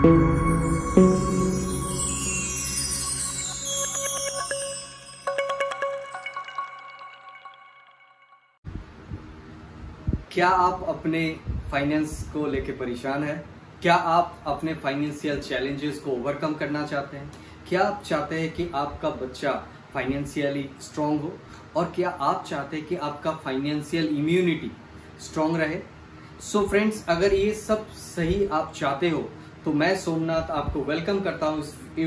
क्या आप अपने फाइनेंस को लेके परेशान हैं? क्या आप अपने फाइनेंशियल चैलेंजेस को ओवरकम करना चाहते हैं? क्या आप चाहते हैं कि आपका बच्चा फाइनेंशियली स्ट्रांग हो? और क्या आप चाहते हैं कि आपका फाइनेंशियल इम्यूनिटी स्ट्रांग रहे? सो फ्रेंड्स, अगर ये सब सही आप चाहते हो तो मैं सोमनाथ आपको वेलकम करता हूँ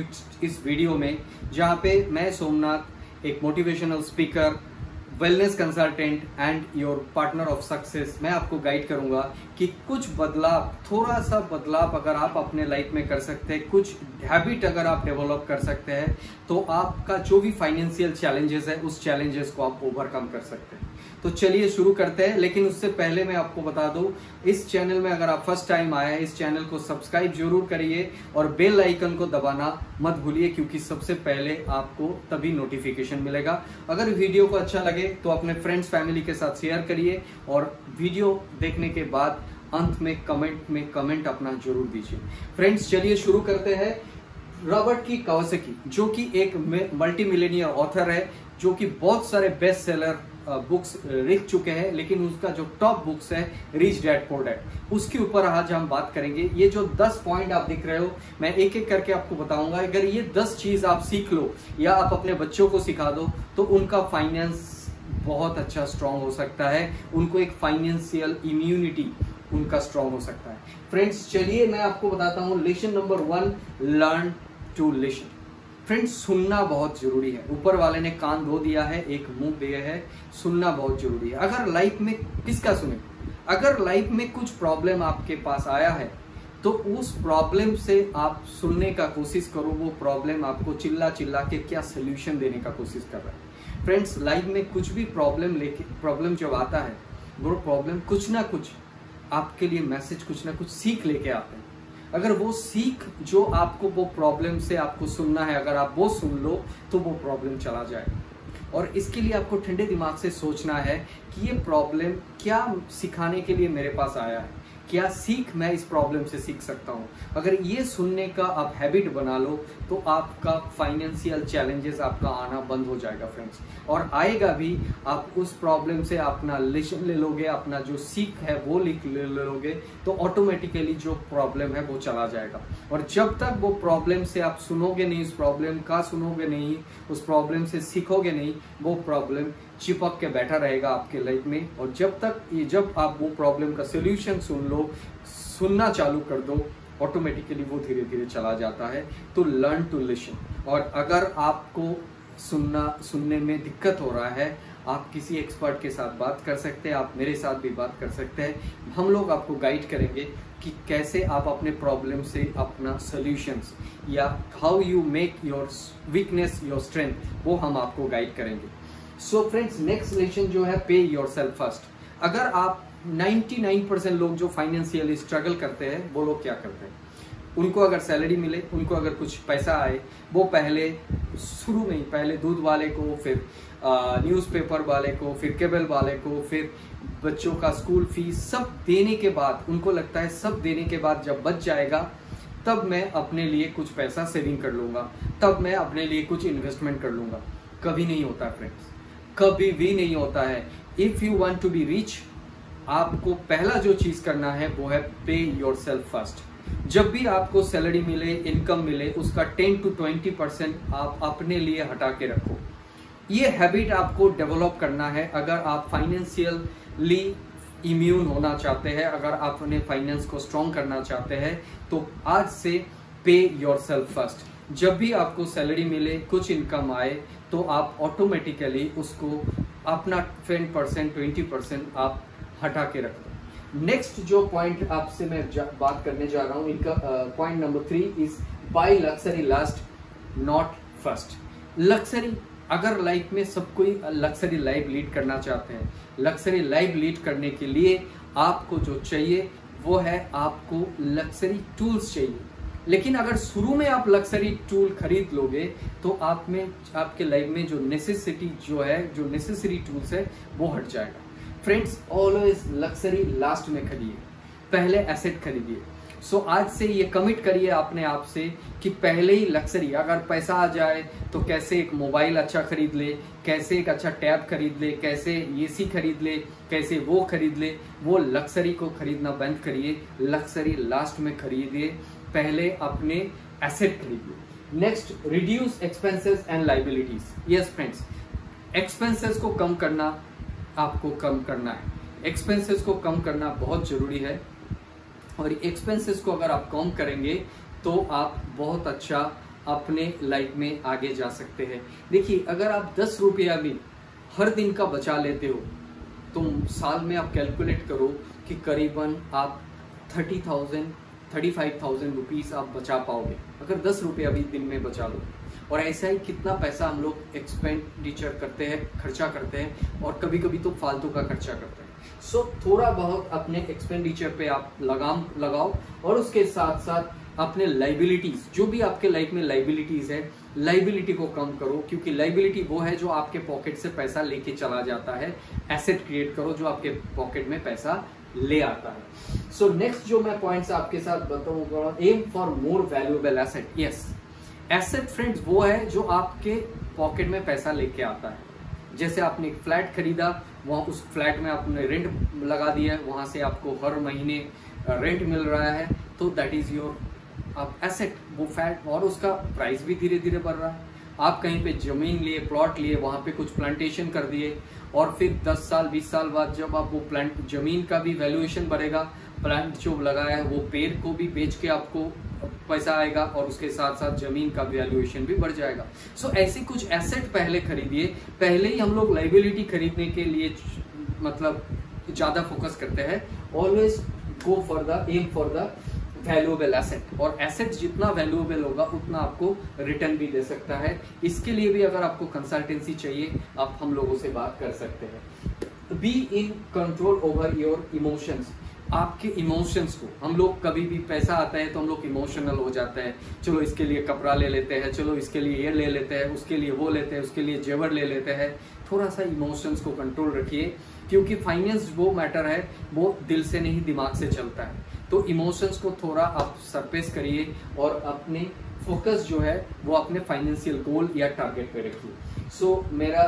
इस वीडियो में, जहाँ पे मैं सोमनाथ एक motivational speaker, wellness consultant and your partner of success, मैं आपको गाइड करूंगा कि कुछ बदलाव, थोड़ा सा बदलाव अगर आप अपने लाइफ में कर सकते हैं, कुछ हैबिट अगर आप डेवलप कर सकते हैं, तो आपका जो भी फाइनेंशियल चैलेंजेस है उस चैलेंजेस को आप ओवरकम कर सकते हैं। तो चलिए शुरू करते हैं। लेकिन उससे पहले मैं आपको बता दूं, इस चैनल में अगर आप फर्स्ट टाइम आए हैं, इस चैनल को सब्सक्राइब जरूर करिए और बेल आइकन को दबाना मत भूलिए, क्योंकि सबसे पहले आपको तभी नोटिफिकेशन मिलेगा। अगर वीडियो को अच्छा लगे तो अपने फ्रेंड्स फैमिली के साथ शेयर करिए और वीडियो देखने के बाद अंत में कमेंट अपना जरूर दीजिए। फ्रेंड्स, चलिए शुरू करते हैं। रॉबर्ट कियोसाकी, जो कि एक मल्टी मिलियनियर ऑथर है, जो कि बहुत सारे बेस्ट सेलर बुक्स लिख चुके हैं, लेकिन उसका जो टॉप बुक्स है रिच डैड पुअर डैड, उसके ऊपर आज हम बात करेंगे। ये जो 10 पॉइंट आप दिख रहे हो, मैं एक एक करके आपको बताऊंगा। अगर ये 10 चीज आप सीख लो या आप अपने बच्चों को सिखा दो तो उनका फाइनेंस बहुत अच्छा स्ट्रांग हो सकता है, उनको एक फाइनेंशियल इम्यूनिटी उनका स्ट्रांग हो सकता है। फ्रेंड्स, चलिए मैं आपको बताता हूँ। Lesson number 1, learn to listen. Friends, सुनना बहुत जरूरी है। ऊपर वाले ने कान दो दिया है, एक मुंह दिया है, सुनना बहुत जरूरी है। अगर लाइफ में किसका सुने? अगर लाइफ में कुछ प्रॉब्लम आपके पास आया है तो उस प्रॉब्लम से आप सुनने का कोशिश करो। वो प्रॉब्लम आपको चिल्ला के क्या सोल्यूशन देने का कोशिश कर रहा है। फ्रेंड्स, लाइफ में कुछ भी प्रॉब्लम जब आता है, वो प्रॉब्लम कुछ ना कुछ आपके लिए मैसेज, कुछ ना कुछ सीख लेके आते हैं। अगर वो सीख जो आपको वो प्रॉब्लम से आपको सुनना है, अगर आप वो सुन लो तो वो प्रॉब्लम चला जाएगा। और इसके लिए आपको ठंडे दिमाग से सोचना है कि ये प्रॉब्लम क्या सिखाने के लिए मेरे पास आया है, क्या सीख मैं इस प्रॉब्लम से सीख सकता हूँ। अगर ये सुनने का आप हैबिट बना लो तो आपका फाइनेंशियल चैलेंजेस आपका आना बंद हो जाएगा फ्रेंड्स, और आएगा भी। आप उस प्रॉब्लम से अपना लेसन ले लोगे, अपना जो सीख है वो ले लोगे, तो ऑटोमेटिकली जो प्रॉब्लम है वो चला जाएगा। और जब तक वो प्रॉब्लम से आप सुनोगे नहीं, उस प्रॉब्लम का सुनोगे नहीं, उस प्रॉब्लम से सीखोगे नहीं, वो प्रॉब्लम चिपक के बैठा रहेगा आपके लाइफ में। और जब आप वो प्रॉब्लम का सोल्यूशन सुनना चालू कर दो, ऑटोमेटिकली वो धीरे धीरे चला जाता है। तो लर्न टू लिसन। और अगर आपको सुनने में दिक्कत हो रहा है, आप किसी एक्सपर्ट के साथ बात कर सकते हैं, आप मेरे साथ भी बात कर सकते हैं। हम लोग आपको गाइड करेंगे कि कैसे आप अपने प्रॉब्लम से अपना सॉल्यूशंस, या how you make your weakness your strength, वो हम आपको गाइड करेंगे। सो फ्रेंड्स, नेक्स्ट लेसन जो है, पे योरसेल्फ फर्स्ट। अगर आप 99% लोग जो फाइनेंशियली स्ट्रगल करते हैं, वो लोग क्या करते हैं? उनको अगर सैलरी मिले, उनको अगर कुछ पैसा आए, वो शुरू में ही पहले दूध वाले को, फिर न्यूज़पेपर वाले को, फिर केबल वाले को, फिर बच्चों का स्कूल फीस, सब देने के बाद उनको लगता है सब देने के बाद जब बच जाएगा तब मैं अपने लिए कुछ पैसा सेविंग कर लूंगा, तब मैं अपने लिए कुछ इन्वेस्टमेंट कर लूंगा। कभी नहीं होता फ्रेंड्स, कभी भी नहीं होता है। If you want to be rich, आपको पहला जो चीज करना है वो है पे योरसेल्फ फर्स्ट। जब भी आपको सैलरी मिले, इनकम मिले, उसका 10 to 20% आप अपने लिए हटा के रखो। ये हैबिट आपको डेवलप करना है। अगर आप फाइनेंशियली इम्यून होना चाहते हैं, अगर आप अपने फाइनेंस को स्ट्रॉन्ग करना चाहते हैं, तो आज से पे योरसेल्फ फर्स्ट। जब भी आपको सैलरी मिले, कुछ इनकम आए, तो आप ऑटोमेटिकली उसको अपना 10% 20% आप हटा के रख दो। नेक्स्ट जो पॉइंट आपसे मैं बात करने जा रहा हूं, इनका point number 3 is buy luxury last not first. Luxury, अगर लाइफ में सब कोई लग्जरी लाइफ लीड करना चाहते हैं, लग्जरी लाइफ लीड करने के लिए आपको जो चाहिए वो है, आपको लग्जरी टूल्स चाहिए। लेकिन अगर शुरू में आप लग्जरी टूल खरीद लोगे तो आपके लाइफ में जो नेसेसरी टूल्स है वो हट जाएगा। फ्रेंड्स, ऑलवेज लग्जरी लास्ट में खरीदिए, पहले एसेट खरीदिए। सो आज से ये कमिट करिए अपने आप से कि पहले ही लग्जरी, अगर पैसा आ जाए तो कैसे एक मोबाइल अच्छा खरीद ले, कैसे एक अच्छा टैब खरीद ले, कैसे एसी खरीद ले, कैसे वो खरीद ले। वो लग्जरी को खरीदना बंद करिए, लग्जरी लास्ट में खरीदिए, पहले अपने एसेट खरीदिए। Next, reduce expenses and liabilities. Yes friends, expenses को कम करना, आपको कम करना है। एक्सपेंसेस को कम करना बहुत जरूरी है, और एक्सपेंसेस को अगर आप कम करेंगे तो आप बहुत अच्छा अपने लाइफ में आगे जा सकते हैं। देखिए, अगर आप 10 रुपया भी हर दिन का बचा लेते हो तो साल में आप कैलकुलेट करो कि करीबन आप 35,000 रुपीज आप बचा पाओगे अगर 10 रुपया भी दिन में बचा लो। और ऐसा ही कितना पैसा हम लोग एक्सपेंडिचर करते हैं, खर्चा करते हैं, और कभी कभी तो फालतू का खर्चा करते हैं। सो थोड़ा बहुत अपने एक्सपेंडिचर पे आप लगाम लगाओ, और उसके साथ साथ अपने लाइबिलिटीज, जो भी आपके लाइफ में लाइबिलिटीज है, लाइबिलिटी को कम करो, क्योंकि लाइबिलिटी वो है जो आपके पॉकेट से पैसा लेके चला जाता है। एसेट क्रिएट करो जो आपके पॉकेट में पैसा ले आता है। सो नेक्स्ट जो मैं पॉइंट्स आपके साथ बताऊंगा, aim for more valuable asset. Yes, asset friends वो है जो आपके पॉकेट में पैसा लेके आता है। जैसे आपने एक फ्लैट खरीदा, वहां उस फ्लैट में आपने रेंट लगा दिया है, वहां से आपको हर महीने रेंट मिल रहा है, तो दैट इज योर एसेट, वो फ्लैट, और उसका प्राइस भी धीरे धीरे बढ़ रहा है। आप कहीं पे जमीन लिए, प्लॉट लिए, वहां पे कुछ प्लांटेशन कर दिए, और फिर 10 साल 20 साल बाद जब आप वो प्लांट, जमीन का भी वैल्यूएशन बढ़ेगा, प्लांट जो लगाया है वो पेड़ को भी बेच के आपको पैसा आएगा, और उसके साथ साथ जमीन का वैल्यूएशन भी बढ़ जाएगा। सो ऐसे कुछ एसेट पहले खरीदिए। पहले ही हम लोग लाइबिलिटी खरीदने के लिए मतलब ज्यादा फोकस करते हैं। Always go for the aim for the valuable asset, और एसेट जितना वैल्यूएबल होगा उतना आपको रिटर्न भी दे सकता है। इसके लिए भी अगर आपको कंसल्टेंसी चाहिए, आप हम लोगों से बात कर सकते हैं। Be in control over your emotions. आपके इमोशंस को, हम लोग कभी भी पैसा आता है तो हम लोग इमोशनल हो जाते हैं, चलो इसके लिए कपड़ा ले लेते हैं, चलो इसके लिए ये ले लेते हैं, उसके लिए वो लेते हैं, उसके लिए जेवर ले लेते हैं। थोड़ा सा इमोशंस को कंट्रोल रखिए, क्योंकि फाइनेंस वो मैटर है वो दिल से नहीं दिमाग से चलता है। तो इमोशंस को थोड़ा आप सरपेस करिए, और अपने फोकस जो है वो अपने फाइनेंशियल गोल या टारगेट पे रखिए। सो मेरा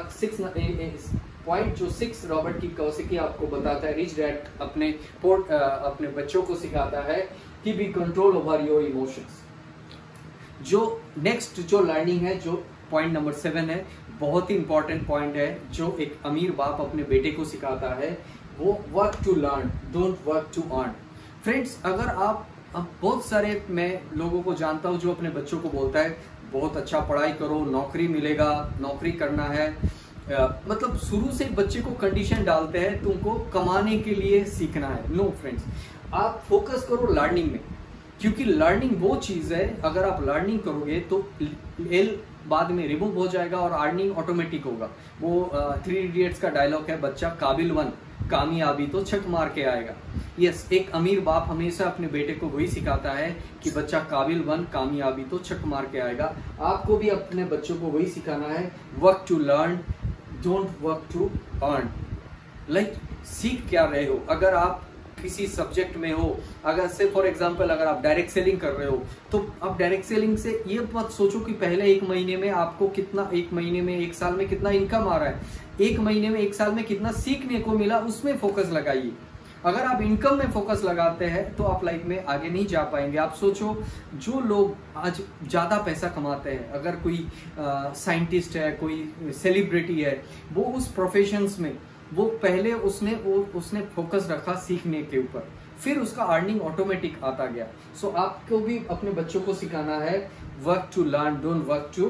6 रॉबर्ट कियोसाकी आपको बताता है, रिच डैड अपने बच्चों को सिखाता है कि be control over your emotions. जो नेक्स्ट जो लर्निंग है, जो पॉइंट नंबर 7 है, बहुत ही इंपॉर्टेंट पॉइंट है, जो एक अमीर बाप अपने बेटे को सिखाता है, वो work to learn, don't work to earn. Friends, अगर आप बहुत सारे मैं लोगों को जानता हूं जो अपने बच्चों को बोलता है बहुत अच्छा पढ़ाई करो, नौकरी मिलेगा, नौकरी करना है, मतलब शुरू से बच्चे को कंडीशन डालते हैं तुमको कमाने के लिए सीखना है। नो फ्रेंड्स, आप फोकस करो लर्निंग में, क्योंकि लर्निंग वो चीज है, अगर आप लर्निंग करोगे तो एल बाद में रिमूव हो जाएगा और अर्निंग ऑटोमेटिक होगा। वो 3 इडियट्स का डायलॉग है, बच्चा काबिल बन, कामयाबी तो छक मार के आएगा। यस, एक अमीर बाप हमेशा अपने बेटे को वही सिखाता है कि बच्चा काबिल बन, कामयाबी तो छक मार के आएगा। आपको भी अपने बच्चों को वही सिखाना है, work to learn, don't work to earn. Like सीख क्या रहे हो, अगर आप किसी सब्जेक्ट में हो, अगर से फॉर एग्जांपल अगर आप डायरेक्ट सेलिंग कर रहे हो, तो आप डायरेक्ट सेलिंग से ये मत सोचो कि पहले 1 महीने में आपको कितना, 1 महीने में 1 साल में कितना इनकम आ रहा है, 1 महीने में 1 साल में कितना सीखने को मिला, उसमें फोकस लगाइए। अगर आप इनकम में फोकस लगाते हैं तो आप लाइफ में आगे नहीं जा पाएंगे। आप सोचो, जो लोग आज ज्यादा पैसा कमाते हैं, अगर कोई साइंटिस्ट है, कोई सेलिब्रिटी है, वो उस प्रोफेशंस में वो पहले उसने फोकस रखा सीखने के ऊपर, फिर उसका अर्निंग ऑटोमेटिक आता गया। सो आपको भी अपने बच्चों को सिखाना है work to learn, don't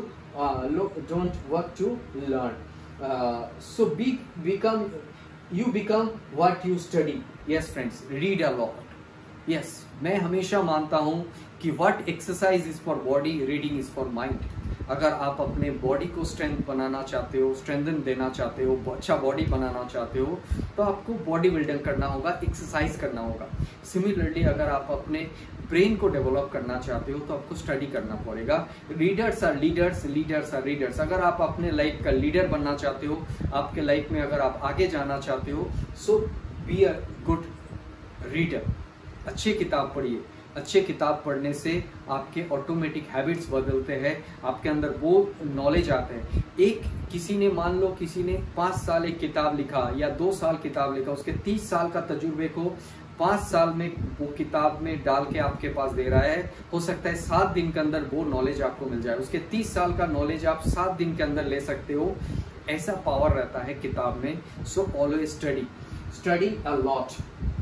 work to learn. So you become what you study. Yes friends, read a lot. Yes, मैं हमेशा मानता हूं कि what exercise is for body, reading is for mind. अगर आप अपने बॉडी को स्ट्रेंथ बनाना चाहते हो, स्ट्रेंथन देना चाहते हो, अच्छा बॉडी बनाना चाहते हो, तो आपको बॉडी बिल्डिंग करना होगा, एक्सरसाइज करना होगा। सिमिलरली अगर आप अपने ब्रेन को डेवलप करना चाहते हो तो आपको स्टडी करना पड़ेगा। Readers are leaders, leaders are readers. अगर आप अपने लाइफ का लीडर बनना चाहते हो, आपके लाइफ में अगर आप आगे जाना चाहते हो, so be a good reader. अच्छी किताब पढ़िए, अच्छे किताब पढ़ने से आपके ऑटोमेटिक हैबिट्स बदलते हैं, आपके अंदर वो नॉलेज आते हैं। एक किसी ने मान लो किसी ने 5 साल एक किताब लिखा या 2 साल किताब लिखा, उसके 30 साल का तजुर्बे को 5 साल में वो किताब में डाल के आपके पास दे रहा है। हो सकता है 7 दिन के अंदर वो नॉलेज आपको मिल जाए, उसके 30 साल का नॉलेज आप 7 दिन के अंदर ले सकते हो। ऐसा पावर रहता है किताब में। So always study a lot.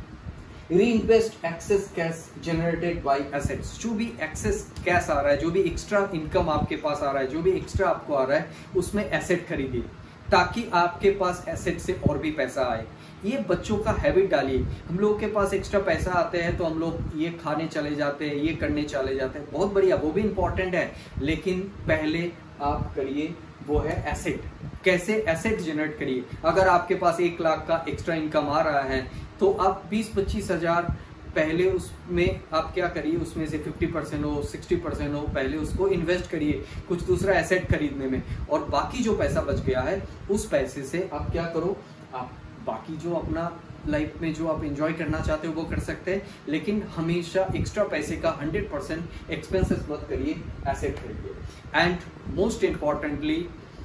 Reinvest excess cash generated by assets. जो भी एक्सेस कैश आ रहा है, जो भी एक्स्ट्रा इनकम आपके पास आ रहा है, जो भी एक्स्ट्रा आपको आ रहा है, उसमें एसेट खरीदिए ताकि आपके पास एसेट से और भी पैसा आए। ये बच्चों का हैबिट डालिए। हम लोगों के पास एक्स्ट्रा पैसा आते हैं तो हम लोग ये खाने चले जाते हैं, ये करने चले जाते हैं, बहुत बढ़िया, वो भी इंपॉर्टेंट है, लेकिन पहले आप करिए वो है एसेट। कैसे एसेट जनरेट करिए। अगर आपके पास 1 लाख का एक्स्ट्रा इनकम आ रहा है तो आप 20-25 हजार पहले उसमें आप क्या करिए, उसमें से 50% हो 60% हो, पहले उसको इन्वेस्ट करिए कुछ दूसरा एसेट खरीदने में, और बाकी जो पैसा बच गया है उस पैसे से आप क्या करो, आप बाकी जो अपना लाइफ में जो आप एंजॉय करना चाहते हो वो कर सकते हैं, लेकिन हमेशा एक्स्ट्रा पैसे का 100% एक्सपेंसेस मत करिए, एसेट खरीदिए। एंड मोस्ट इम्पॉर्टेंटली,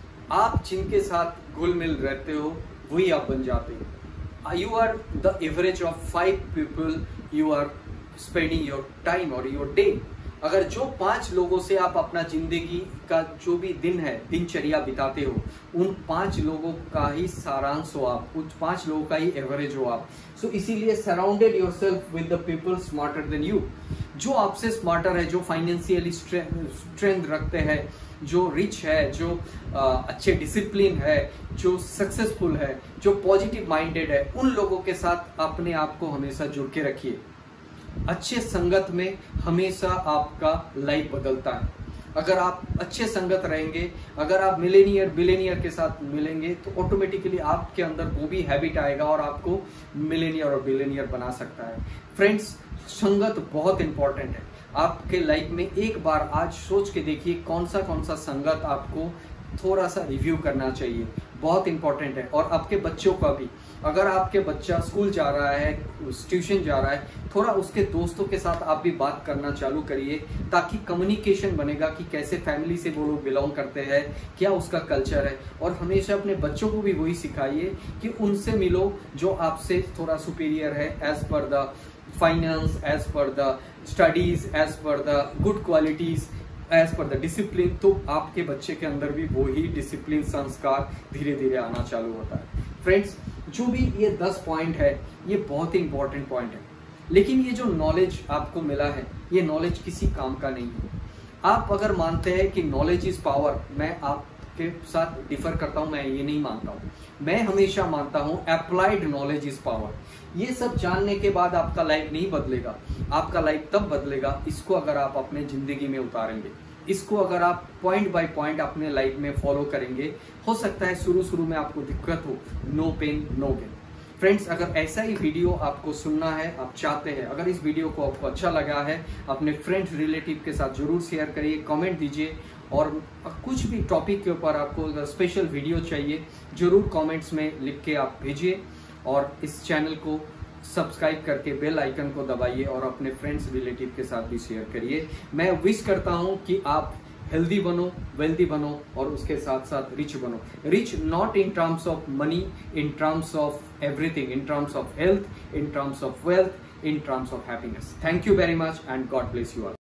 आप जिनके साथ घुल मिल रहते हो वही आप बन जाते हो। You are the average of 5 people you are spending your time or your day. अगर जो 5 लोगों से आप अपना जिंदगी का जो भी दिन है, दिनचर्या बिताते हो, उन 5 लोगों का ही सारांश हो आप, उन 5 लोगों का ही एवरेज हो आप। सो इसीलिए surrounded yourself with the people smarter than you. जो आपसे स्मार्टर है, जो फाइनेंशियली स्ट्रेंथ रखते हैं, जो रिच है, जो अच्छे डिसिप्लिन है, जो सक्सेसफुल है, जो पॉजिटिव माइंडेड है, उन लोगों के साथ अपने आप को हमेशा जुड़ के रखिए। अच्छे संगत में हमेशा आपका लाइफ बदलता है। अगर आप अच्छे संगत रहेंगे, अगर आप मिलेनियर बिलेनियर के साथ मिलेंगे तो ऑटोमेटिकली आपके अंदर वो भी हैबिट आएगा और आपको मिलेनियर और बिलेनियर बना सकता है। फ्रेंड्स, संगत बहुत इंपॉर्टेंट है आपके लाइफ में। एक बार आज सोच के देखिए कौन सा संगत आपको थोड़ा सा रिव्यू करना चाहिए, बहुत इंपॉर्टेंट है। और आपके बच्चों का भी, अगर आपके बच्चा स्कूल जा रहा है, ट्यूशन जा रहा है, थोड़ा उसके दोस्तों के साथ आप भी बात करना चालू करिए, ताकि कम्युनिकेशन बनेगा कि कैसे फैमिली से वो लोग बिलोंग करते हैं, क्या उसका कल्चर है। और हमेशा अपने बच्चों को भी वही सिखाइए कि उनसे मिलो जो आपसे थोड़ा सुपीरियर है, as per the finance, as per the studies, as per the good qualities, as per the discipline. तो आपके बच्चे के अंदर भी वही डिसिप्लिन संस्कार धीरे धीरे आना चालू होता है। फ्रेंड्स, जो भी ये 10 पॉइंट है, ये बहुत ही इंपॉर्टेंट पॉइंट है, लेकिन ये जो नॉलेज आपको मिला है, ये नॉलेज किसी काम का नहीं है। आप अगर मानते हैं कि नॉलेज इज पावर, मैं आपके साथ डिफर करता हूं, मैं ये नहीं मानता हूं। मैं हमेशा मानता हूं अप्लाइड नॉलेज इज पावर। ये सब जानने के बाद आपका लाइफ नहीं बदलेगा, आपका लाइफ तब बदलेगा इसको अगर आप अपने जिंदगी में उतारेंगे, इसको अगर आप पॉइंट बाय पॉइंट अपने लाइफ में फॉलो करेंगे। हो सकता है शुरू में आपको दिक्कत हो, no pain no gain. Friends, अगर ऐसा ही वीडियो आपको सुनना है, आप चाहते हैं, अगर इस वीडियो को आपको अच्छा लगा है, अपने फ्रेंड्स रिलेटिव के साथ जरूर शेयर करिए, कमेंट दीजिए, और कुछ भी टॉपिक के ऊपर आपको अगर स्पेशल वीडियो चाहिए जरूर कमेंट्स में लिख के आप भेजिए, और इस चैनल को सब्सक्राइब करके बेल आइकन को दबाइए और अपने फ्रेंड्स रिलेटिव के साथ भी शेयर करिए। मैं विश करता हूं कि आप हेल्दी बनो, वेल्दी बनो, और उसके साथ साथ रिच बनो। Rich not in terms of money, in terms of everything, in terms of health, in terms of wealth, in terms of happiness. Thank you very much and God bless you all.